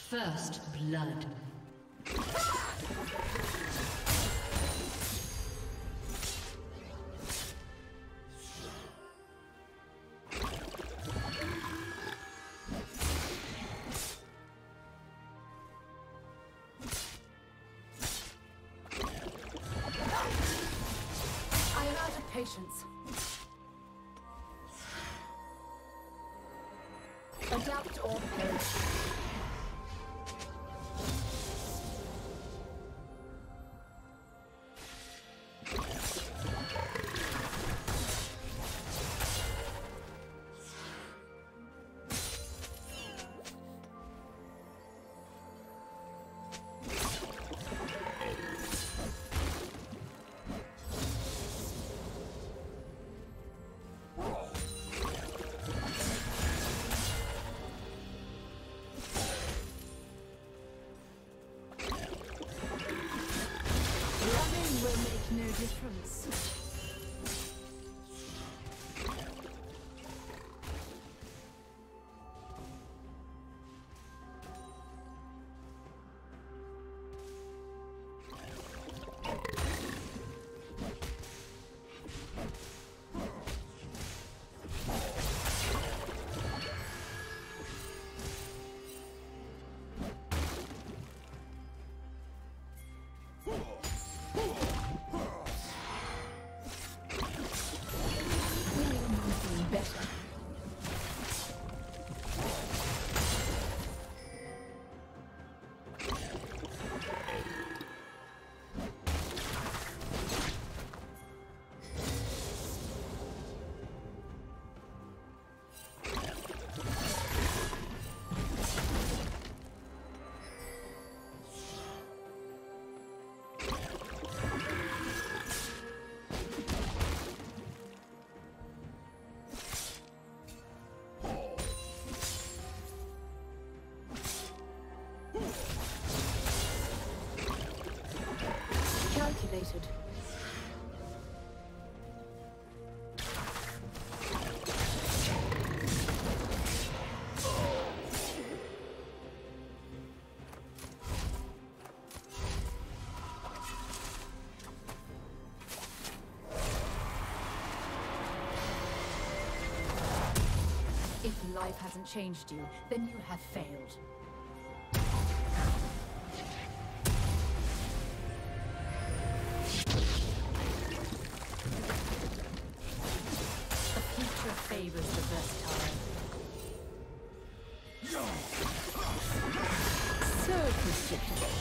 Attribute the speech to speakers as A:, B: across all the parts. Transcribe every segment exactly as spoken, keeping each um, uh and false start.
A: First blood.
B: I am out of patience. Adapt or perish. No difference. Calculated. If life hasn't changed you, then you have failed. Favors the versatile. So predictable.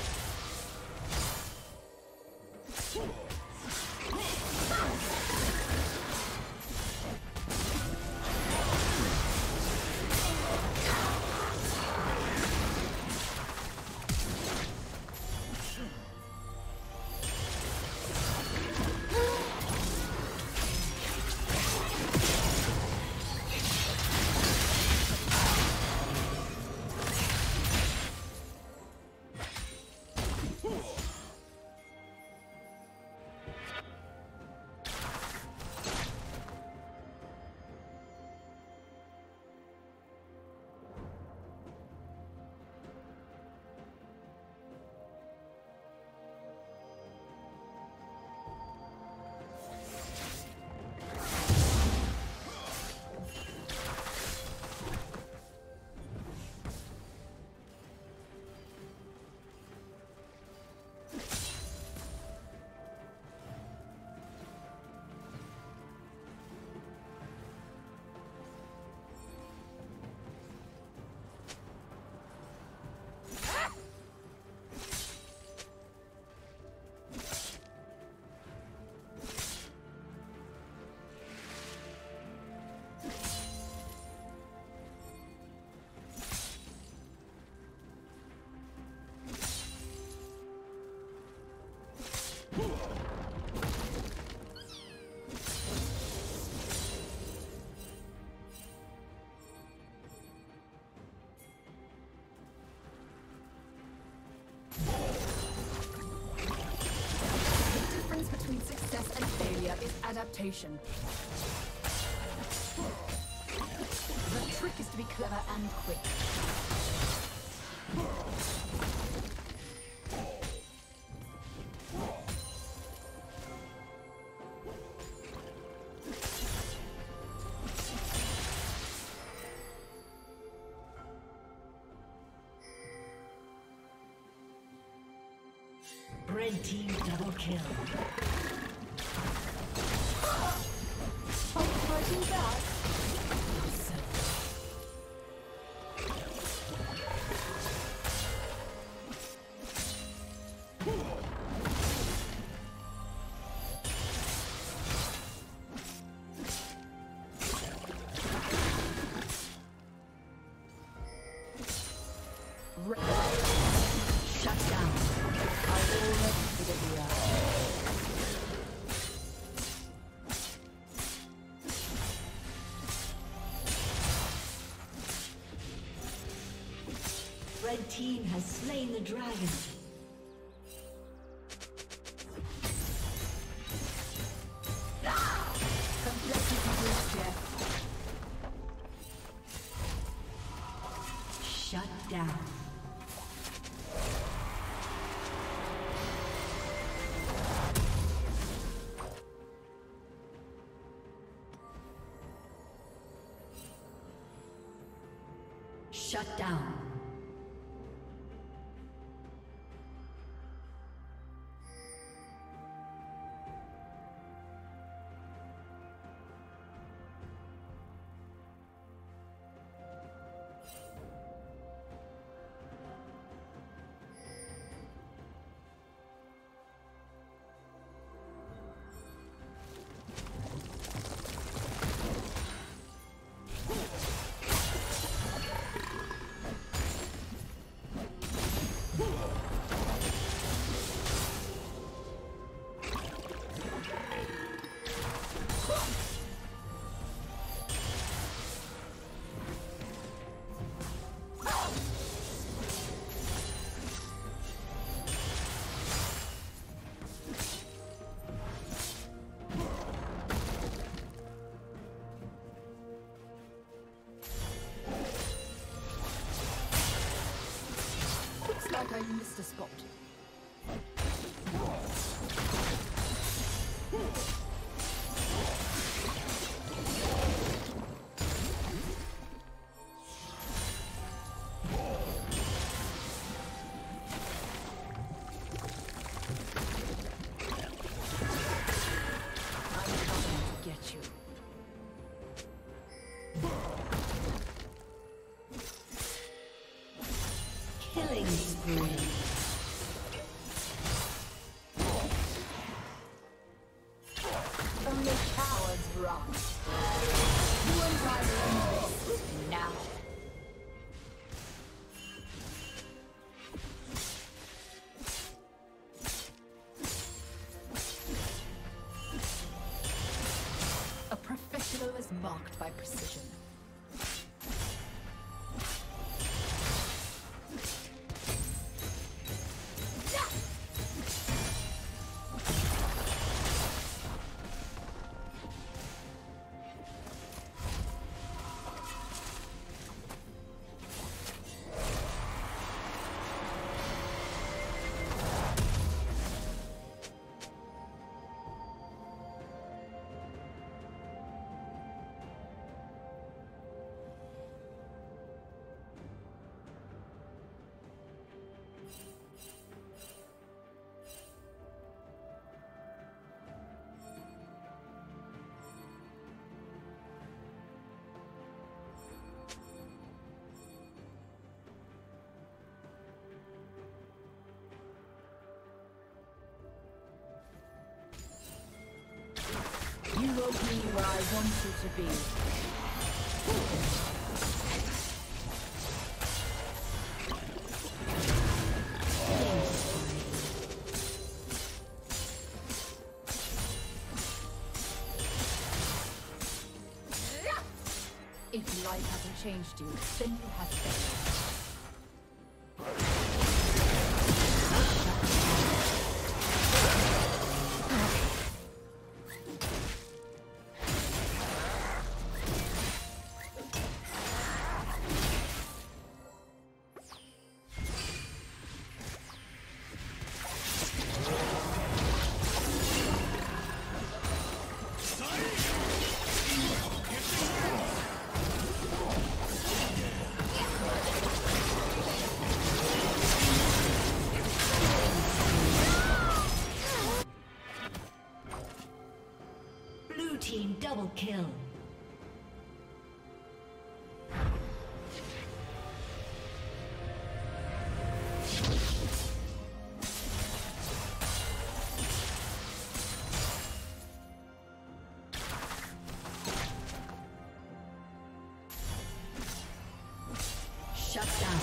B: Adaptation. The trick is to be clever and quick.
A: Red team double kill.
B: Fighting back.
A: Red team has slain the dragon. Shut down. Shut down.
B: I missed a spot. Is marked by precision. You will be where I want you to be. If life hasn't changed you, then you have failed.
A: team double kill. Shut down.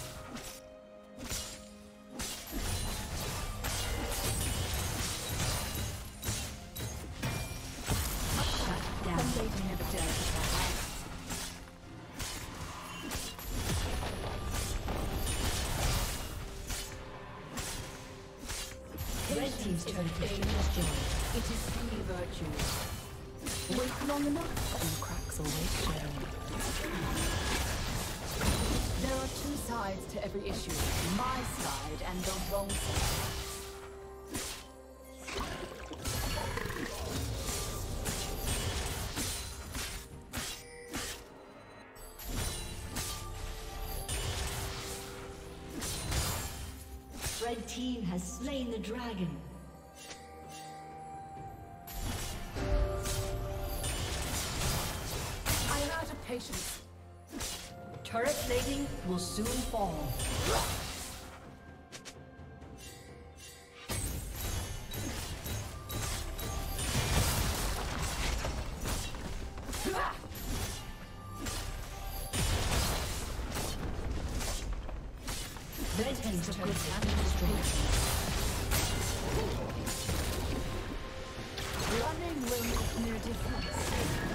A: Team's turn to fame is joy.
B: It is truly virtue. Wait long enough, and the cracks always show. There are two sides to every issue. My side and the wrong side.
A: Red team has slain the dragon.
B: I am out of patience.
A: Turret plating will soon fall. Red team's turret has been destroyed.
B: Running will make no difference.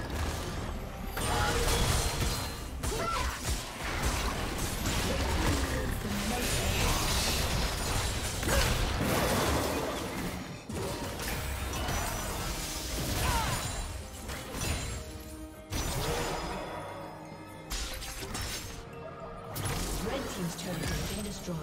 A: Red team's turret has been destroyed.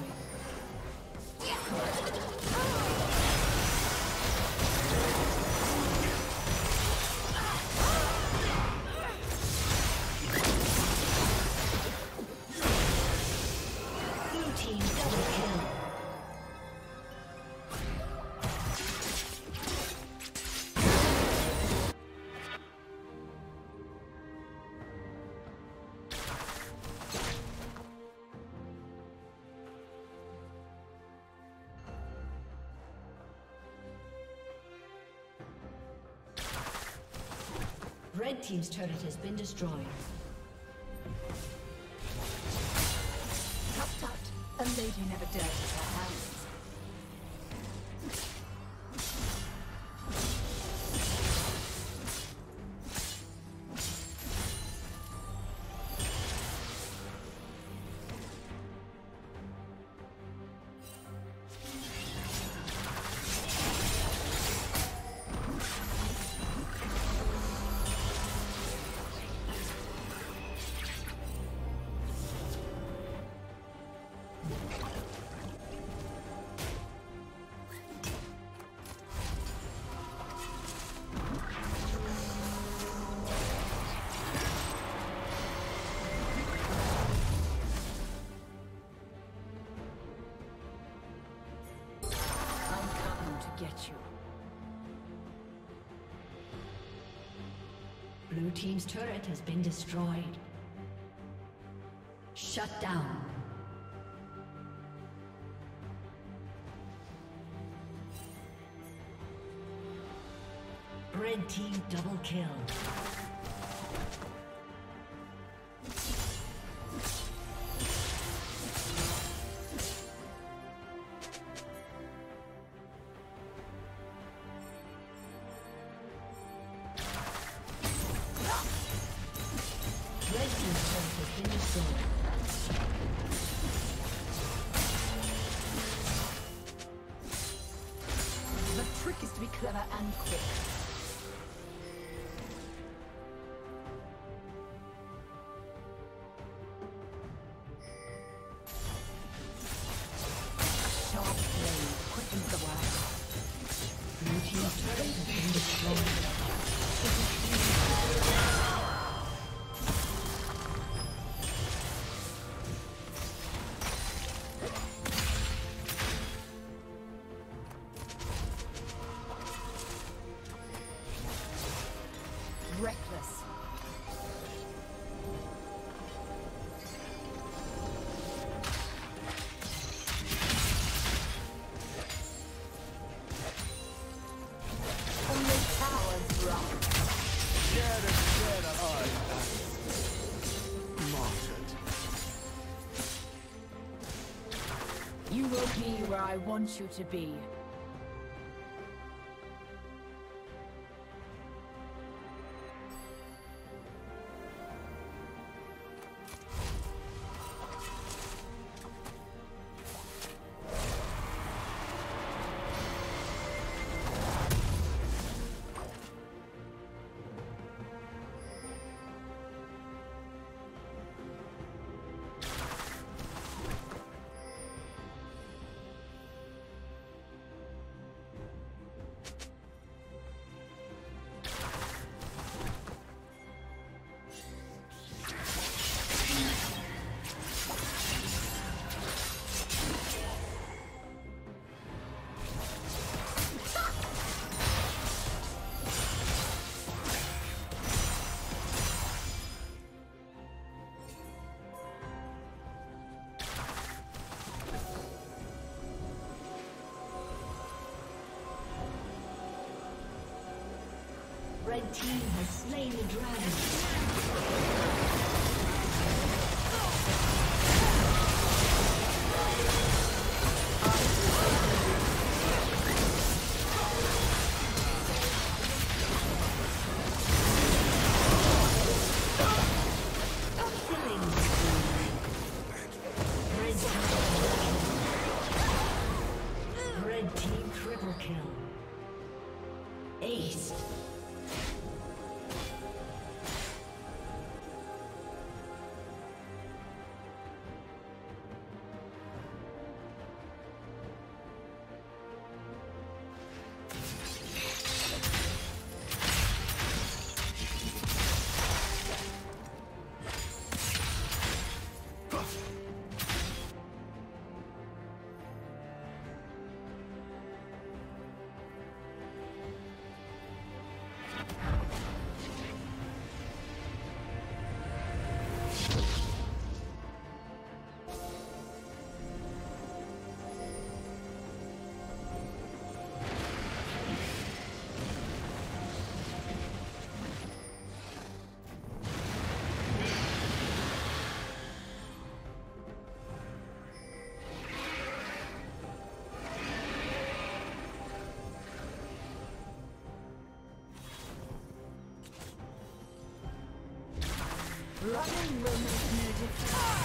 A: Red team's turret has been destroyed.
B: Tut tut, a lady never dirties her hands. Get you.
A: Blue team's turret has been destroyed. Shut down. Red team double kill.
B: The trick is to be clever and quick. A sharp blade quickens the work.
A: Blue team's turret has been destroyed.
B: reckless. Only cowards run.
C: Scared and scared of martyred.
B: You will be where I want you to be.
A: Red team has slain the dragon. Red team triple kill. Ace.
B: Running will make no difference.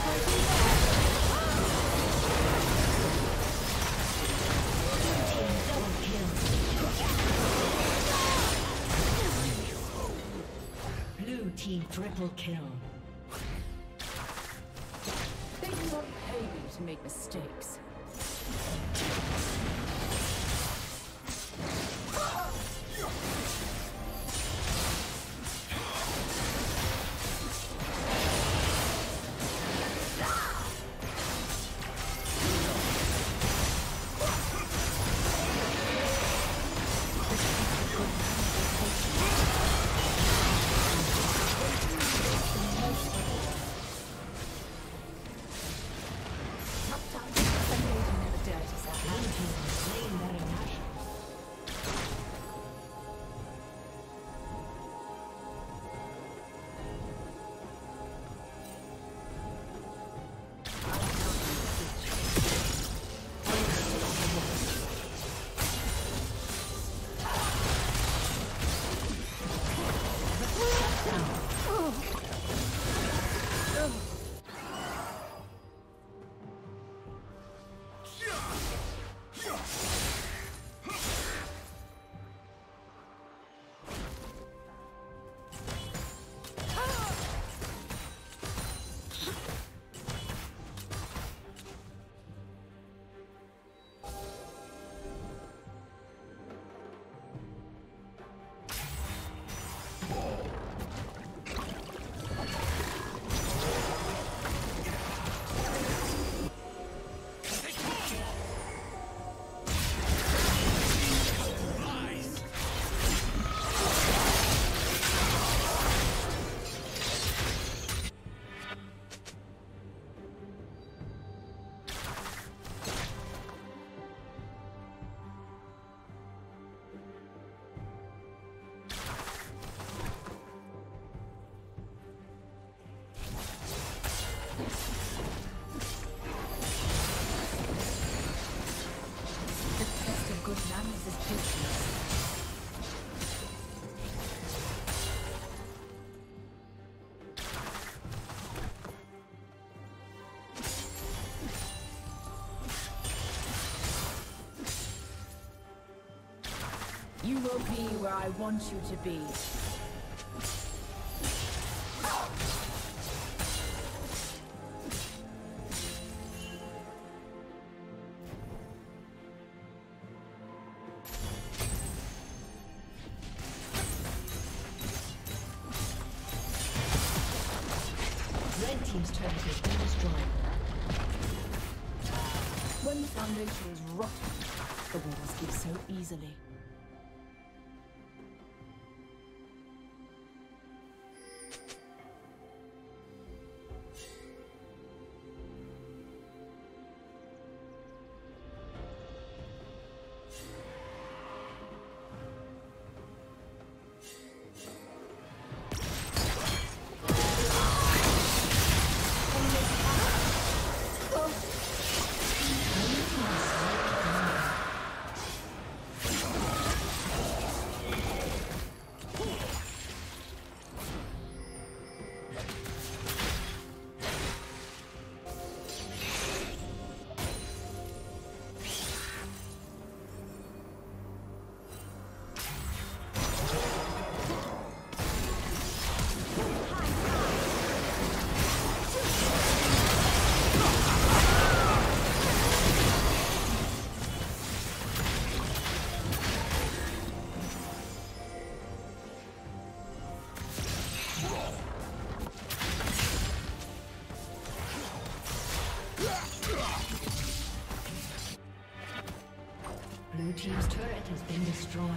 A: Blue team triple kill.
B: They do not pay me to make mistakes. Sometimes You will be where I want you to be.
A: Red team's turret has been destroyed.
B: When the foundation is rotten, the walls give so easily.
A: Blue team's turret has been destroyed.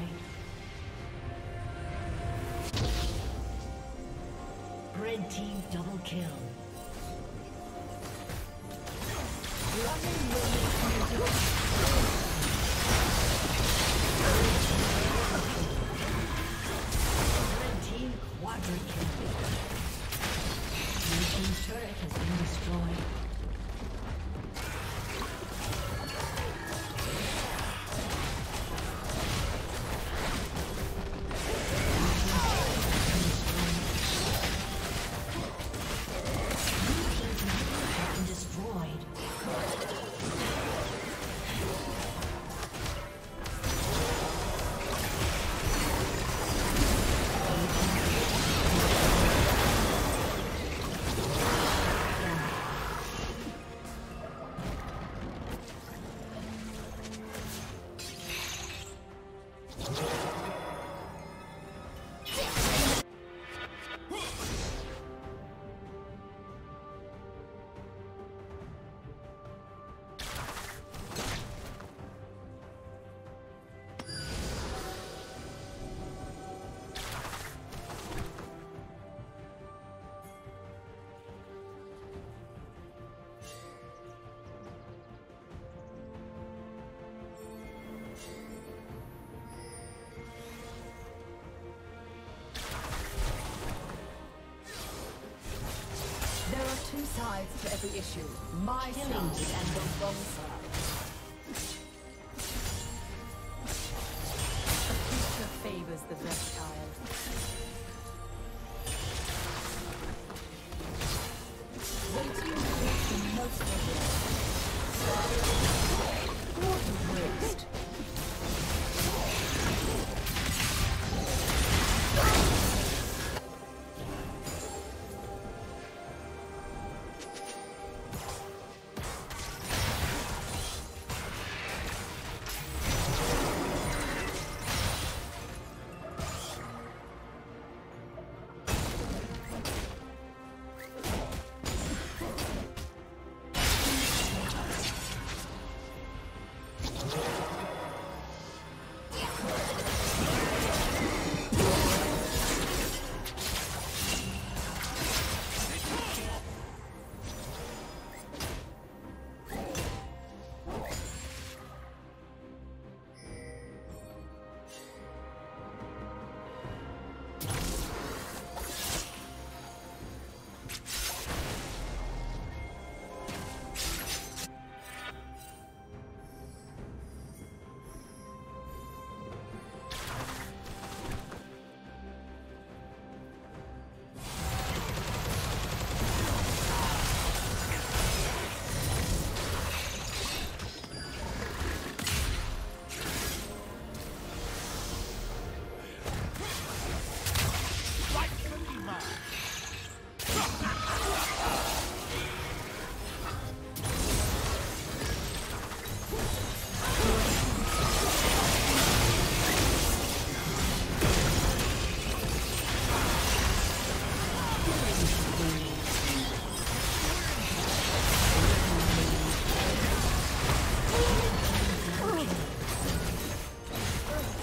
A: Red team double kill. Red team quadra kill. Blue team's turret has been destroyed.
B: Two sides to every issue. My side and the wrong side. The future favors the best child. Waiting is the most rewarding. What a waste.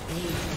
A: Ace.